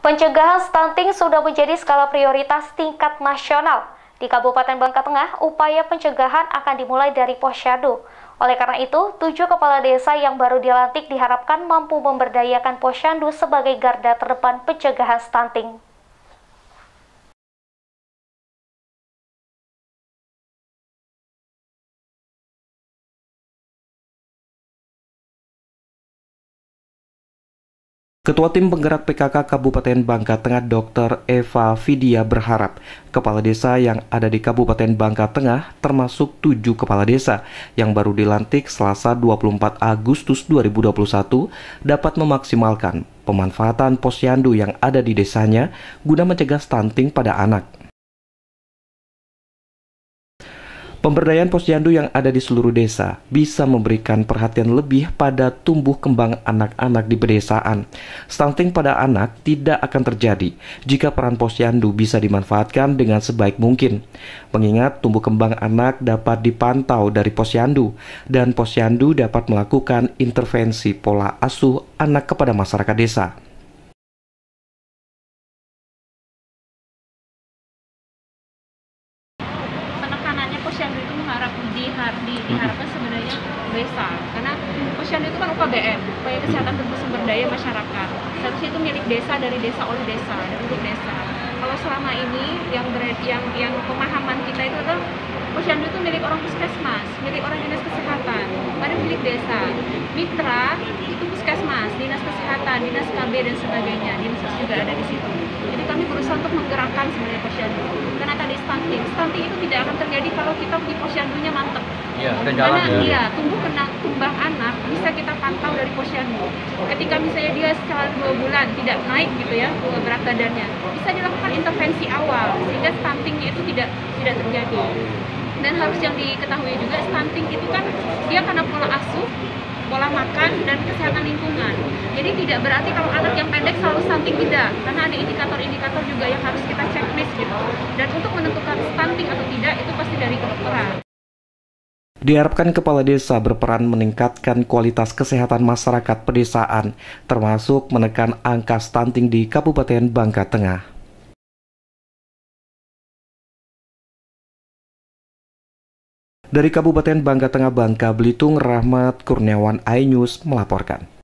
Pencegahan stunting sudah menjadi skala prioritas tingkat nasional. Di Kabupaten Bangka Tengah, upaya pencegahan akan dimulai dari Posyandu. Oleh karena itu, 7 kepala desa yang baru dilantik diharapkan mampu memberdayakan Posyandu sebagai garda terdepan pencegahan stunting. Ketua Tim Penggerak PKK Kabupaten Bangka Tengah Dr. Eva Vidya berharap kepala desa yang ada di Kabupaten Bangka Tengah termasuk 7 kepala desa yang baru dilantik Selasa 24 Agustus 2021 dapat memaksimalkan pemanfaatan posyandu yang ada di desanya guna mencegah stunting pada anak. Pemberdayaan posyandu yang ada di seluruh desa bisa memberikan perhatian lebih pada tumbuh kembang anak-anak di pedesaan. Stunting pada anak tidak akan terjadi jika peran posyandu bisa dimanfaatkan dengan sebaik mungkin. Mengingat tumbuh kembang anak dapat dipantau dari posyandu, dan posyandu dapat melakukan intervensi pola asuh anak kepada masyarakat desa. Posyandu itu diharapkan sebenarnya desa, karena posyandu itu kan UKBM, upaya kesehatan tumbuh sumber daya masyarakat. Seharusnya itu milik desa, dari desa oleh desa dan untuk desa. Kalau selama ini yang pemahaman kita itu adalah posyandu itu milik orang puskesmas, milik orang dinas kesehatan, padahal milik desa. Mitra itu puskesmas, dinas kesehatan, dinas KB dan sebagainya, dinas juga ada di situ. Jadi kami berusaha untuk menggerakkan sebenarnya posyandu. Karena tadi stunting itu tidak akan terjadi kalau kita punya posyandunya mantep. Iya, udah jalan. Karena tumbang anak bisa kita pantau dari posyandu. Ketika misalnya dia setelah 2 bulan tidak naik gitu ya berat badannya, bisa dilakukan intervensi awal sehingga stuntingnya itu tidak terjadi. Dan harus yang diketahui juga, stunting itu kan dia karena pola asuh, pola makan, dan kesehatan lingkungan. Jadi tidak berarti kalau anak yang pendek selalu stunting, tidak, karena ada indikator-indikator juga yang harus kita checklist gitu. Dan untuk menentukan stunting atau tidak itu pasti dari kedokteran. Diharapkan kepala desa berperan meningkatkan kualitas kesehatan masyarakat pedesaan, termasuk menekan angka stunting di Kabupaten Bangka Tengah. Dari Kabupaten Bangka Tengah, Bangka Belitung, Rahmat Kurniawan, iNews melaporkan.